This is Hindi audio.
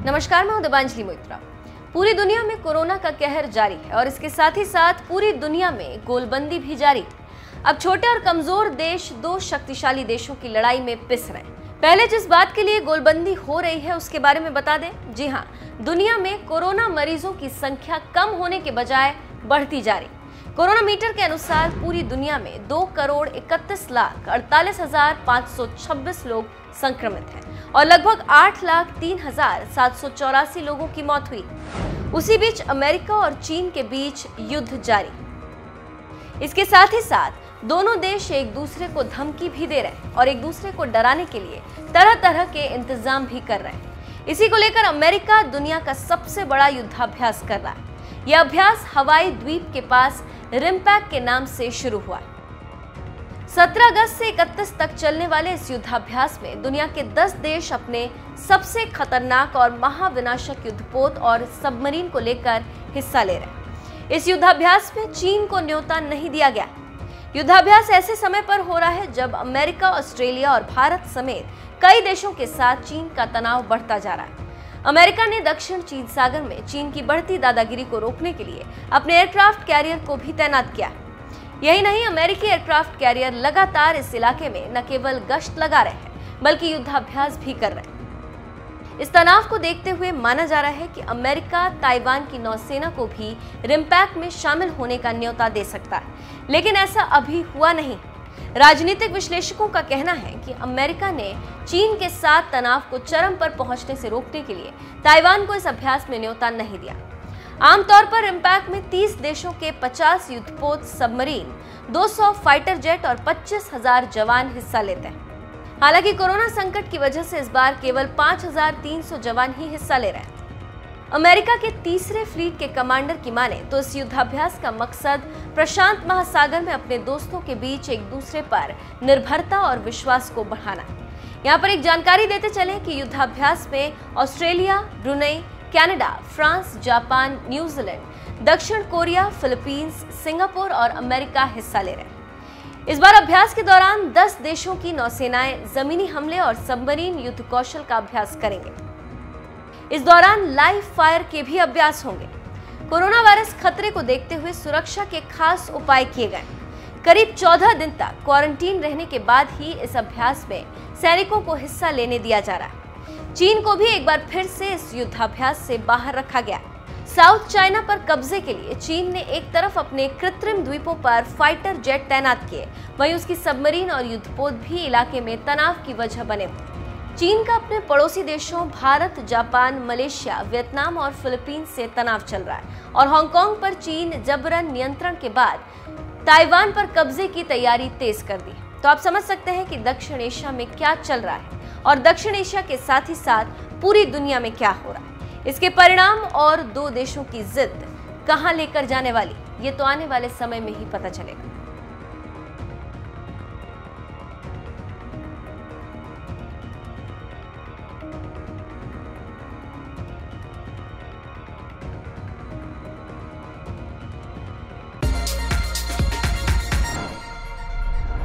नमस्कार, मैं हूं दिबांजलि मोइत्रा। पूरी दुनिया में कोरोना का कहर जारी है और इसके साथ ही साथ पूरी दुनिया में गोलबंदी भी जारी है। अब छोटे और कमजोर देश दो शक्तिशाली देशों की लड़ाई में पिस रहे हैं। पहले जिस बात के लिए गोलबंदी हो रही है उसके बारे में बता दें। जी हाँ, दुनिया में कोरोना मरीजों की संख्या कम होने के बजाय बढ़ती जा रही। कोरोना मीटर के अनुसार पूरी दुनिया में 2,31,48,526 लोग संक्रमित हैं और लगभग 8,03,784 लोगों की मौत हुई। उसी बीच अमेरिका और चीन के बीच युद्ध जारी। इसके साथ ही साथ दोनों देश एक दूसरे को धमकी भी दे रहे हैं और एक दूसरे को डराने के लिए तरह तरह के इंतजाम भी कर रहे हैं। इसी को लेकर अमेरिका दुनिया का सबसे बड़ा युद्धाभ्यास कर रहा है। यह अभ्यास हवाई द्वीप के पास रिमपैक के नाम से शुरू हुआ। 17 अगस्त से 31 तक चलने वाले इस युद्धाभ्यास में दुनिया के 10 देश अपने सबसे खतरनाक और महाविनाशक युद्धपोत और सबमरीन को लेकर हिस्सा ले रहे हैं। इस युद्धाभ्यास में चीन को न्योता नहीं दिया गया। युद्धाभ्यास ऐसे समय पर हो रहा है जब अमेरिका, ऑस्ट्रेलिया और भारत समेत कई देशों के साथ चीन का तनाव बढ़ता जा रहा है। अमेरिका ने दक्षिण चीन सागर में चीन की बढ़ती दादागिरी को रोकने के लिए अपने एयरक्राफ्ट कैरियर को भी तैनात किया। यही नहीं, अमेरिकी एयरक्राफ्ट कैरियर लगातार इस इलाके में न केवल गश्त लगा रहे हैं बल्कि युद्धाभ्यास भी कर रहे हैं। इस तनाव को देखते हुए माना जा रहा है कि अमेरिका ताइवान की नौसेना को भी रिमपैक में शामिल होने का न्योता दे सकता है, लेकिन ऐसा अभी हुआ नहीं। राजनीतिक विश्लेषकों का कहना है कि अमेरिका ने चीन के साथ तनाव को चरम पर पहुंचने से रोकने के लिए ताइवान को इस अभ्यास में न्योता नहीं दिया। आमतौर पर रिमपैक में 30 देशों के 50 युद्धपोत, सबमरीन, 200 फाइटर जेट और 25,000 जवान हिस्सा लेते हैं। हालांकि कोरोना संकट की वजह से इस बार केवल 5,300 जवान ही हिस्सा ले रहे हैं। अमेरिका के तीसरे फ्लीट के कमांडर की माने तो इस युद्धाभ्यास का मकसद प्रशांत महासागर में अपने दोस्तों के बीच एक दूसरे पर निर्भरता और विश्वास को बढ़ाना है। यहाँ पर एक जानकारी देते चलें कि युद्धाभ्यास में Australia, Brunei, Canada, France, Japan, New Zealand, दक्षिण कोरिया, फिलीपींस, सिंगापुर और अमेरिका हिस्सा ले रहे हैं। इस बार अभ्यास के दौरान 10 देशों की नौसेनाएं जमीनी हमले और सबमरीन युद्ध कौशल का अभ्यास करेंगे। इस दौरान लाइव फायर के भी अभ्यास होंगे। कोरोना वायरस खतरे को देखते हुए सुरक्षा के खास उपाय किए गए। करीब 14 दिन तक क्वारंटीन रहने के बाद ही इस अभ्यास में सैनिकों को हिस्सा लेने दिया जा रहा है। चीन को भी एक बार फिर से इस युद्धाभ्यास से बाहर रखा गया। साउथ चाइना पर कब्जे के लिए चीन ने एक तरफ अपने कृत्रिम द्वीपों पर फाइटर जेट तैनात किए, वहीं उसकी सबमरीन और युद्धपोत भी इलाके में तनाव की वजह बने हुए। चीन का अपने पड़ोसी देशों भारत, जापान, मलेशिया, वियतनाम और फिलीपींस से तनाव चल रहा है और हांगकांग पर चीन जबरन नियंत्रण के बाद ताइवान पर कब्जे की तैयारी तेज कर दी। तो आप समझ सकते हैं कि दक्षिण एशिया में क्या चल रहा है और दक्षिण एशिया के साथ ही साथ पूरी दुनिया में क्या हो रहा है। इसके परिणाम और दो देशों की जिद कहां लेकर जाने वाली, ये तो आने वाले समय में ही पता चलेगा।